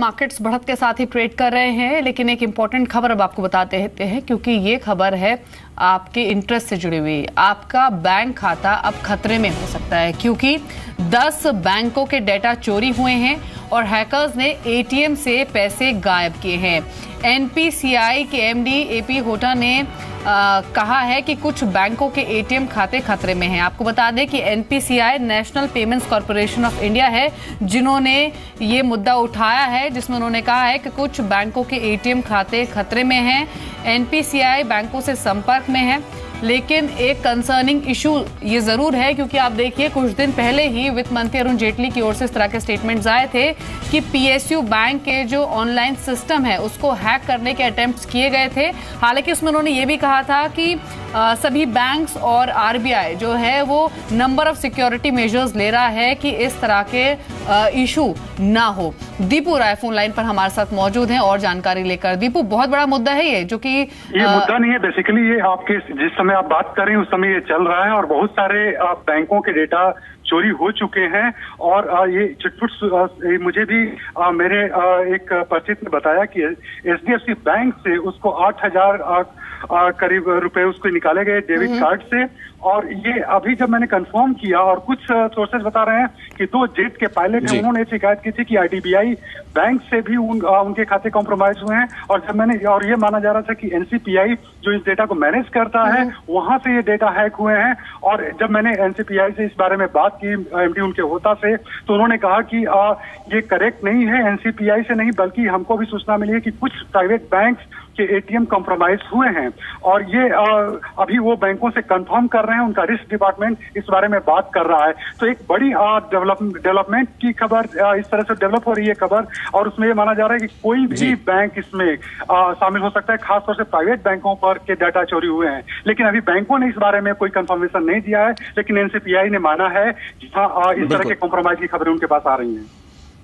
Markets बढ़त के साथ ही ट्रेड कर रहे हैं, लेकिन एक इंपॉर्टेंट खबर अब आपको बताते हैं क्योंकि ये खबर है आपके इंटरेस्ट से जुड़ी हुई। आपका बैंक खाता अब खतरे में हो सकता है क्योंकि 10 बैंकों के डेटा चोरी हुए हैं और हैकर्स ने एटीएम से पैसे गायब किए हैं। एनपीसीआई के एमडी एपी होटा ने कहा है कि कुछ बैंकों के एटीएम खाते खतरे में हैं। आपको बता दें कि NPCI national payments corporation of India है जिन्होंने ये मुद्दा उठाया है, जिसमें उन्होंने कहा है कि कुछ बैंकों के एटीएम खाते खतरे में हैं। एनपीसीआई बैंकों से संपर्क में है, लेकिन एक कंसर्निंग इशू ये जरूर है क्योंकि आप देखिए कुछ दिन पहले ही वित्त मंत्री अरुण जेटली की ओर से इस तरह के स्टेटमेंट्स आए थे कि पीएसयू बैंक के जो ऑनलाइन सिस्टम है उसको हैक करने के अटेम्प्ट्स किए गए थे। हालांकि उसमें उन्होंने ये भी कहा था कि सभी बैंक्स और आरबीआई जो है वो नंबर ऑफ सिक्योरिटी मेजर्स ले रहा है कि इस तरह के इशू ना हो। दीपू राय फोन लाइन पर हमारे साथ मौजूद हैं और जानकारी लेकर। दीपू, बहुत बड़ा मुद्दा है ये, जो कि ये मुद्दा नहीं है, बेसिकली ये आपके जिस समय आप बात कर रहे हैं उस समय ये चल रहा है और बहुत सारे बैंकों के डेटा चोरी हो चुके हैं। और ये चिटपुट मुझे भी मेरे एक परिचित ने बताया कि एचडीएफसी बैंक से उसको 8,000 करीब रुपए उसको निकाले गए डेबिट कार्ड से। और ये अभी जब मैंने कंफर्म किया और कुछ सोर्सेज बता रहे हैं कि 2 जेट के पायलट हैं, उन्होंने शिकायत की थी कि आईडीबीआई बैंक से भी उनके खाते कॉम्प्रोमाइज हुए हैं। और जब मैंने और ये माना जा रहा था कि एनसीपीआई जो इस डेटा को मैनेज करता है वहां से ये डेटा हैक हुए हैं। और जब मैंने एनसीपीआई से इस बारे में बात की एमडी उनके होता से, तो उन्होंने कहा कि ये करेक्ट नहीं है, एनसीपीआई से नहीं बल्कि हमको भी सूचना मिली है कि कुछ प्राइवेट बैंक्स के एटीएम कॉम्प्रोमाइज हुए हैं। और ये अभी वो बैंकों से कंफर्म कर रहे हैं, उनका रिस्क डिपार्टमेंट इस बारे में बात कर रहा है। तो एक बड़ी डेवलपमेंट की खबर इस तरह से डेवलप हो रही है खबर। और उसमें ये माना जा रहा है कि कोई भी बैंक इसमें शामिल हो सकता है, खासतौर से प्राइवेट बैंकों पर के डाटा चोरी हुए हैं। लेकिन अभी बैंकों ने इस बारे में कोई कंफर्मेशन नहीं दिया है, लेकिन एनसीपीआई ने माना है कि इस तरह के कॉम्प्रोमाइज की खबरें उनके पास आ रही हैं।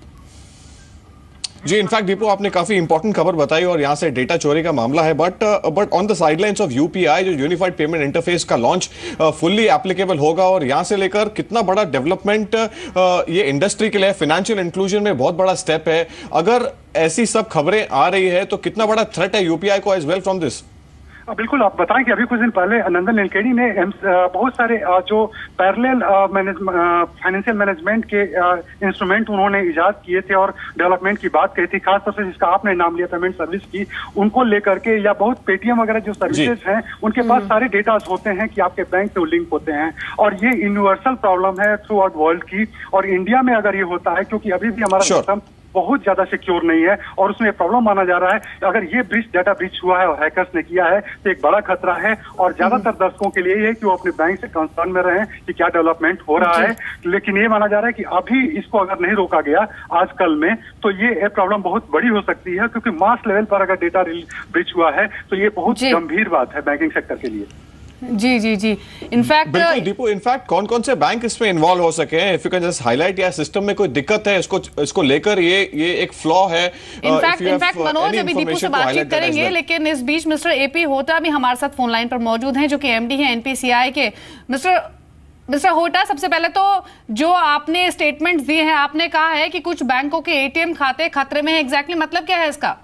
जी, इनफैक्ट दीपू आपने काफी इंपॉर्टेंट खबर बताई और यहाँ से डेटा चोरी का मामला है, but on the sidelines of UPI जो यूनिफाइड पेमेंट इंटरफेस का लॉन्च फुल्ली एप्लीकेबल होगा और यहाँ से लेकर कितना बड़ा डेवलपमेंट ये इंडस्ट्री के लिए, फाइनेंशियल इंक्लूजन में बहुत बड़ा स्टेप है। अगर ऐसी सब खबरें आ रही है तो कितना बड़ा थ्रेट है यूपीआई को एज वेल फ्रॉम दिस? बिल्कुल, आप बताएं कि अभी कुछ दिन पहले नंदन नीलकेणी ने बहुत सारे जो पैरेलल फाइनेंशियल मैनेजमेंट के इंस्ट्रूमेंट उन्होंने इजाद किए थे और डेवलपमेंट की बात कही थी, खासतौर से जिसका आपने नाम लिया पेमेंट सर्विस की, उनको लेकर के। या बहुत पेटीएम वगैरह जो सर्विसेज हैं उनके पास सारे डेटाज होते हैं कि आपके बैंक से लिंक होते हैं। और ये यूनिवर्सल प्रॉब्लम है थ्रू आउट वर्ल्ड की। और इंडिया में अगर ये होता है, क्योंकि अभी भी हमारा सिस्टम बहुत ज्यादा सिक्योर नहीं है और उसमें प्रॉब्लम माना जा रहा है, अगर ये डाटा ब्रीच हुआ है और हैकर्स ने किया है तो एक बड़ा खतरा है। और ज्यादातर दर्शकों के लिए ये है कि वो अपने बैंक से कंसर्न में रहें कि क्या डेवलपमेंट हो रहा है। लेकिन ये माना जा रहा है कि अभी इसको अगर नहीं रोका गया आजकल में तो ये प्रॉब्लम बहुत बड़ी हो सकती है, क्योंकि मास लेवल पर अगर डेटा ब्रीच हुआ है तो ये बहुत गंभीर बात है बैंकिंग सेक्टर के लिए। जी जी जी, इनफैक्ट बिल्कुल दीपू, इनफैक्ट कौन कौन से बैंक इसमें इन्वॉल्व हो सके हैं, if you can just highlight, या सिस्टम में कोई दिक्कत है इसको लेकर ये एक फ्लॉ है? इनफैक्ट मनोज अभी दीपू से बातचीत करेंगे, लेकिन इस बीच मिस्टर एपी होटा भी हमारे साथ फोन लाइन पर मौजूद हैं, जो कि एमडी हैं एनपीसीआई के। मिस्टर होटा, सबसे पहले तो जो आपने स्टेटमेंट दिए हैं, आपने कहा है कि कुछ बैंकों के एटीएम खाते खतरे में है, एग्जैक्टली मतलब क्या है इसका?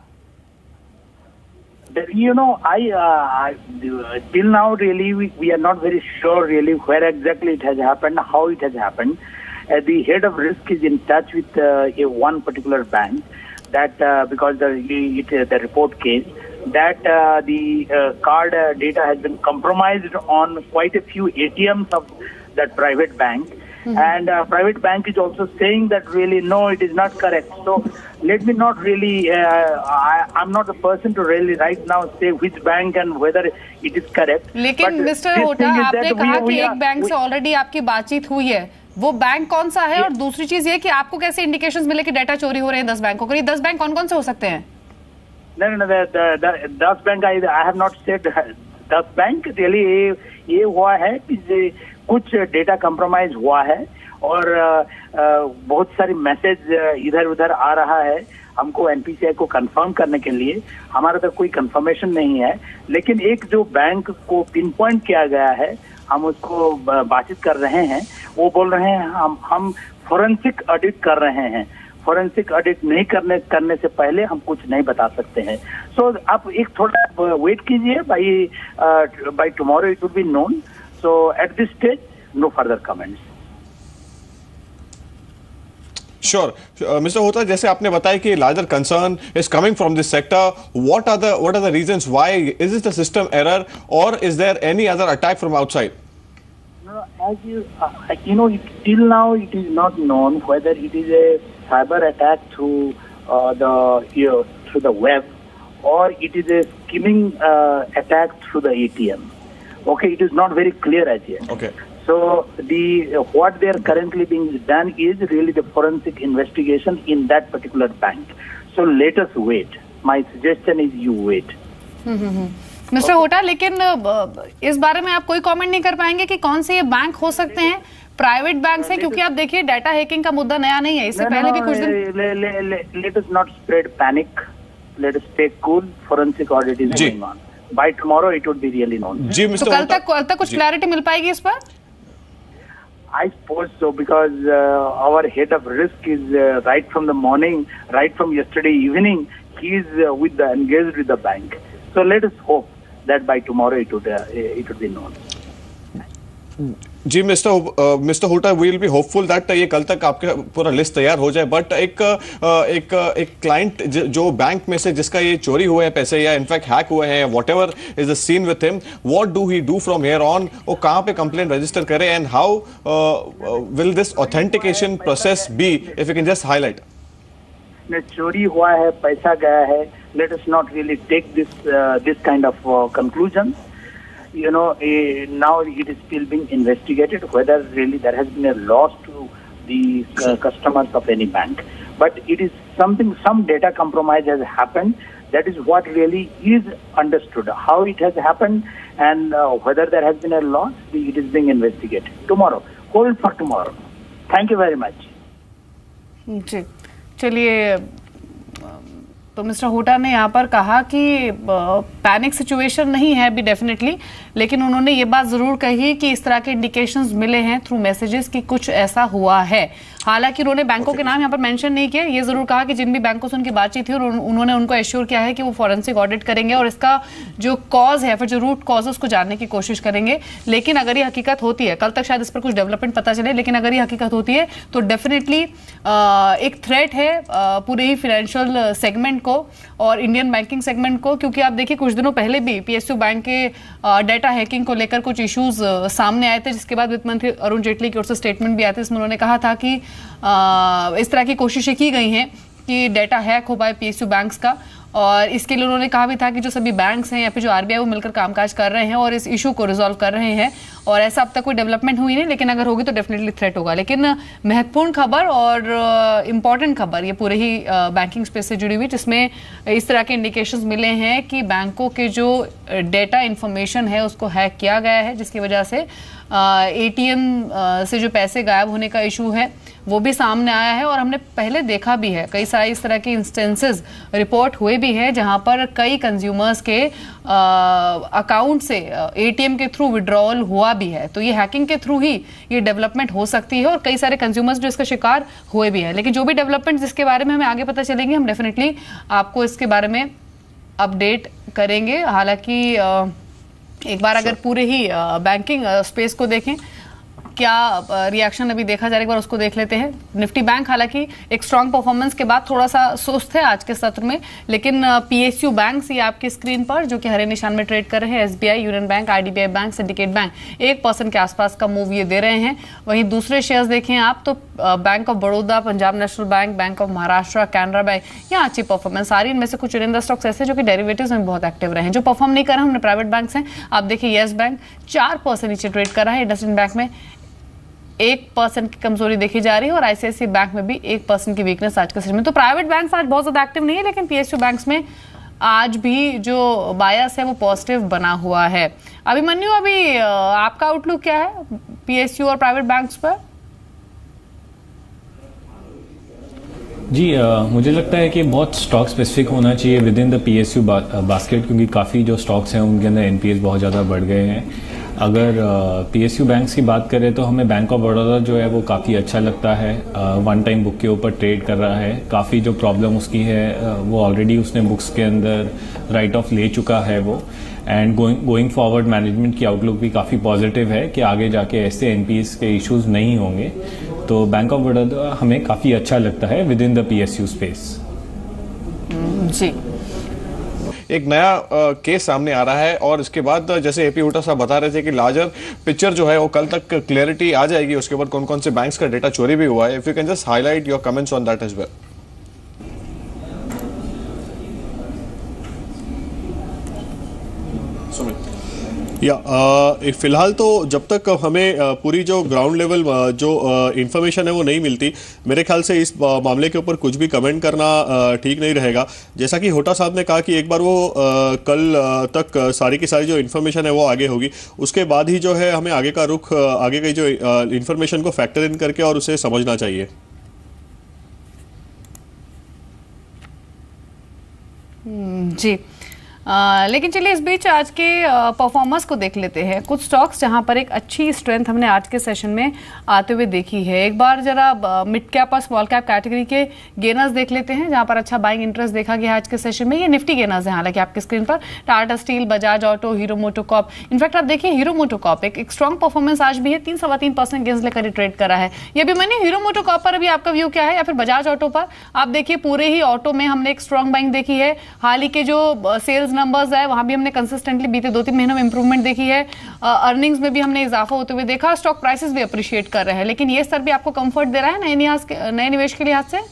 You know, till now really we are not very sure really where exactly it has happened, how it has happened. The head of risk is in touch with one particular bank that because the report came that the card data has been compromised on quite a few ATMs of that private bank. And private bank is also saying that really no, it is not correct. So let me not really, I'm not the person to really right now say which bank and whether it is correct. लेकिन mister Hota, आपने कहा कि एक bank से already आपकी बातचीत हुई है, वो बैंक कौन सा है? और दूसरी चीज ये कि आपको कैसे इंडिकेशंस मिले कि डाटा चोरी हो रहे हैं 10 बैंकों के? 10 बैंक कौन कौन से हो सकते हैं? No, 10 bank I have not said 10 bank. Really ये हुआ है कि कुछ डेटा कंप्रोमाइज हुआ है और बहुत सारी मैसेज इधर उधर आ रहा है हमको एनपीसीआई को कंफर्म करने के लिए। हमारे तक कोई कंफर्मेशन नहीं है, लेकिन एक जो बैंक को पिन पॉइंट किया गया है, हम उसको बातचीत कर रहे हैं। वो बोल रहे हैं हम फोरेंसिक ऑडिट कर रहे हैं। फॉरेंसिक ऑडिट नहीं करने से पहले हम कुछ नहीं बता सकते हैं. सो आप एक थोड़ा वेट कीजिए, by tomorrow it will be known. So at this stage no further comments. Sure mister Hota, जैसे आपने बताया कि larger concern is coming from this sector. What are the reasons why is this the system error और is there any other attack from outside? No, as you know, till now it is not known whether it is a cyber attack through the web or it is a skimming attack through the ATM. Okay, it is not very clear as yet. Okay. So what they are currently being done is really the forensic investigation in that particular bank. So let us wait. My suggestion is you wait. Mister Hota, लेकिन इस बारे में आप कोई comment नहीं कर पाएंगे कि कौन से ये बैंक हो सकते हैं? प्राइवेट बैंक है, क्योंकि आप देखिए डाटा हैकिंग का मुद्दा नया नहीं है, इससे पहले भी कुछ दिन. Let us not spread panic. Let us stay cool. Forensic audit is going on. By tomorrow it would be really known. जी मिस्टर होटा, कल तक कुछ क्लैरिटी मिल पाएगी इस पर? I suppose so, because our head of risk is right from the morning, right from yesterday evening, he is engaged with the bank. So let us hope that by tomorrow it would be known. जी mister Hota, we will be hopeful that ये कल तक आपका पूरा list तैयार हो जाए. But एक क्लाइंट जो बैंक में से जिसका ये चोरी हुए हैं पैसे या इनफैक्ट हैक हुए हैं, whatever is the scene with him, what do he do from here on? वो कहाँ पे कंप्लेंट रजिस्टर करे and how will this authentication process be, if you can just highlight? चोरी हुआ है, पैसा गया है. Let us not really take this kind of conclusions. You know, now it is still being investigated whether really there has been a loss to the customers of any bank. But it is some data compromise has happened. That is what really is understood. How it has happened and whether there has been a loss, it is being investigated. Tomorrow, hold for tomorrow. Thank you very much. जी, चलिए. तो mister होटा ने यहाँ पर कहा कि panic situation नहीं है अभी डेफिनेटली, लेकिन उन्होंने ये बात ज़रूर कही कि इस तरह के इंडिकेशंस मिले हैं थ्रू मैसेजेस कि कुछ ऐसा हुआ है. हालांकि उन्होंने बैंकों के नाम यहाँ पर मेंशन नहीं किया. ये ज़रूर कहा कि जिन भी बैंकों से उनकी बातचीत थी और उन्होंने उनको एश्योर किया है कि वो फॉरेंसिक ऑडिट करेंगे और इसका जो कॉज है, फिर जो रूट कॉज उसको जानने की कोशिश करेंगे. लेकिन अगर ये हकीकत होती है, कल तक शायद इस पर कुछ डेवलपमेंट पता चले, लेकिन अगर ये हकीकत होती है तो डेफिनेटली एक थ्रेट है पूरे ही फाइनेंशियल सेगमेंट को और इंडियन बैंकिंग सेगमेंट को. क्योंकि आप देखिए कुछ दिनों पहले भी पीएसयू बैंक के डाटा हैकिंग को लेकर कुछ इश्यूज सामने आए थे, जिसके बाद वित्त मंत्री अरुण जेटली की ओर से स्टेटमेंट भी आया था. इसमें उन्होंने कहा था कि इस तरह की कोशिशें की गई हैं कि डाटा हैक हो पाए पीएसयू बैंक्स का, और इसके लिए उन्होंने कहा भी था कि जो सभी बैंक्स हैं या फिर जो आरबीआई वो मिलकर कामकाज कर रहे हैं और इस इशू को रिजॉल्व कर रहे हैं. और ऐसा अब तक कोई डेवलपमेंट हुई नहीं, लेकिन अगर होगी तो डेफिनेटली थ्रेट होगा. लेकिन महत्वपूर्ण खबर और इम्पॉर्टेंट खबर ये पूरे ही बैंकिंग स्पेस से जुड़ी हुई, जिसमें इस तरह के इंडिकेशंस मिले हैं कि बैंकों के जो डेटा इंफॉर्मेशन है उसको हैक किया गया है, जिसकी वजह से एटीएम से जो पैसे गायब होने का इशू है वो भी सामने आया है. और हमने पहले देखा भी है कई सारे इस तरह के इंस्टेंसेस रिपोर्ट हुए भी हैं जहां पर कई कंज्यूमर्स के अकाउंट से एटीएम के थ्रू विड्रॉल हुआ भी है. तो ये हैकिंग के थ्रू ही ये डेवलपमेंट हो सकती है और कई सारे कंज्यूमर्स जो इसका शिकार हुए भी हैं. लेकिन जो भी डेवलपमेंट जिसके बारे में हमें आगे पता चलेंगे, हम डेफिनेटली आपको इसके बारे में अपडेट करेंगे. हालांकि एक बार अगर पूरे ही बैंकिंग स्पेस को देखें, क्या रिएक्शन अभी देखा जा रहा है, एक बार उसको देख लेते हैं. निफ्टी बैंक हालांकि एक स्ट्रांग परफॉर्मेंस के बाद थोड़ा सा सुस्त है आज के सत्र में, लेकिन पीएसयू बैंक ही आपकी स्क्रीन पर जो कि हरे निशान में ट्रेड कर रहे हैं, SBI, Union Bank, IDBI Bank, Syndicate Bank 1% के आसपास का मूव ये दे रहे हैं. वहीं दूसरे शेयर्स देखें आप तो Bank of Baroda, Punjab National Bank, Bank of Maharashtra, Canara Bank, यहाँ अच्छी परफॉर्मेंस आ रही है. इनमें से कुछ चुनिंदा स्टॉक्स ऐसे जो कि डेरिवेटिव्स में बहुत एक्टिव रहे हैं. जो परफॉर्म नहीं कर रहे हैं हमने प्राइवेट बैंक हैं. आप देखिए येस बैंक 4% नीचे ट्रेड कर रहा है, इंडसइंड बैंक में 1% की कमजोरी देखी जा रही है और आईसीआईसीआई बैंक में भी 1% की वीकनेस आज के सेशन में. तो प्राइवेट बैंक्स आज बहुत ज्यादा एक्टिव नहीं है, लेकिन पीएसयू बैंक्स में आज भी जो बायस है वो पॉजिटिव बना हुआ है. अभिमन्यु, अभी आपका आउटलुक क्या है पीएसयू और प्राइवेट बैंक्स पर? जी मुझे लगता है कि बहुत स्टॉक स्पेसिफिक होना चाहिए within the PSU basket, क्योंकि काफ़ी जो स्टॉक्स हैं उनके अंदर एनपीएस बहुत ज़्यादा बढ़ गए हैं. अगर PSU बैंक्स की बात करें तो हमें बैंक ऑफ बड़ौदा जो है वो काफ़ी अच्छा लगता है। वन टाइम बुक के ऊपर ट्रेड कर रहा है। काफ़ी जो प्रॉब्लम उसकी है वो ऑलरेडी उसने बुक्स के अंदर राइट ऑफ ले चुका है वो। एंड गोइंग फॉरवर्ड मैनेजमेंट की आउटलुक भी काफ़ी पॉजिटिव है कि आगे जाके ऐसे NPS के इश्यूज नहीं होंगे। तो बैंक ऑफ बड़ौदा हमें काफ़ी अच्छा लगता है within the PSU space. जी, एक नया केस सामने आ रहा है और इसके बाद जैसे AP हुड्डा साहब बता रहे थे कि लार्जर पिक्चर जो है वो कल तक क्लैरिटी आ जाएगी, उसके बाद कौन कौन से बैंक्स का डेटा चोरी भी हुआ है। If you can just highlight your comments on that as well. फिलहाल तो जब तक हमें पूरी जो ग्राउंड लेवल जो इंफॉर्मेशन है वो नहीं मिलती, मेरे ख्याल से इस मामले के ऊपर कुछ भी कमेंट करना ठीक नहीं रहेगा। जैसा कि हुड्डा साहब ने कहा कि एक बार वो कल तक सारी की सारी जो इन्फॉर्मेशन है वो आगे होगी, उसके बाद ही जो है हमें आगे का रुख, आगे की जो इन्फॉर्मेशन को फैक्टर इन करके और उसे समझना चाहिए। जी। लेकिन चलिए इस बीच आज के परफॉर्मेंस को देख लेते हैं। कुछ स्टॉक्स जहां पर एक अच्छी स्ट्रेंथ हमने आज के सेशन में आते हुए देखी है। एक बार जरा मिड कैप और स्मॉल कैप कैटेगरी के गेनर्स देख लेते हैं जहां पर अच्छा बाइंग इंटरेस्ट देखा गया आज के सेशन में। ये निफ्टी गेनर्स हैं हालांकि आपके स्क्रीन पर Tata Steel, Bajaj Auto, Hero MotoCorp. In fact आप देखिए हीरो मोटोकॉर्प एक स्ट्रॉन्ग परफॉर्मेंस आज भी है, 3-3.25% गेंस लेकर ट्रेड करा है। ये भी मैंने हीरो मोटोकॉर्प पर अभी आपका व्यू क्या है, या फिर बजाज ऑटो पर? आप देखिए पूरे ही ऑटो में हमने एक स्ट्रॉन्ग बाइंग देखी है। हाल ही के जो सेल्स नंबर्स है वहां भी हमने कंसिस्टेंटली बीते 2-3 महीनों में इंप्रूवमेंट देखी है। अर्निंग्स में भी हमने इजाफा होते हुए देखा। स्टॉक प्राइसेस भी अप्रिशिएट कर रहे हैं। लेकिन ये स्तर भी आपको कंफर्ट दे रहा है नए निवेश के लिहाज से?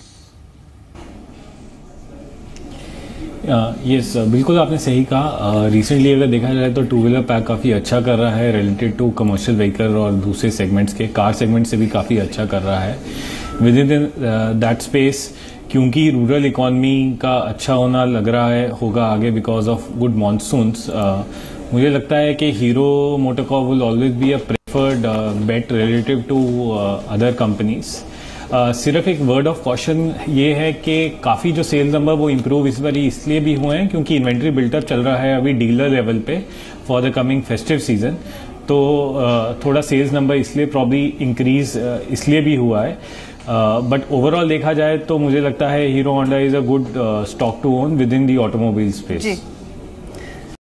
यस, बिल्कुल आपने सही कहा। रिसेंटली अगर देखा जाए तो टू व्हीलर पैक काफ़ी अच्छा कर रहा है रिलेटेड टू कमर्शियल व्हीकल और दूसरे सेगमेंट्स के। कार सेगमेंट से भी काफ़ी अच्छा कर रहा है विद इन दैट स्पेस, क्योंकि रूरल इकॉनमी का अच्छा होना लग रहा है होगा आगे बिकॉज ऑफ गुड मानसून्स। मुझे लगता है कि Hero MotoCorp will always be a preferred bet relative to other companies. सिर्फ एक वर्ड ऑफ कॉशन ये है कि काफ़ी जो सेल्स नंबर वो इम्प्रूव इस बार इसलिए भी हुए हैं क्योंकि इन्वेंट्री बिल्टअप चल रहा है अभी डीलर लेवल पे for the coming festive season. तो थोड़ा सेल्स नंबर इसलिए प्रॉब्ली इंक्रीज इसलिए भी हुआ है। बट ओवरऑल देखा जाए तो मुझे लगता है Hero Honda is a good stock to own within the automobile space.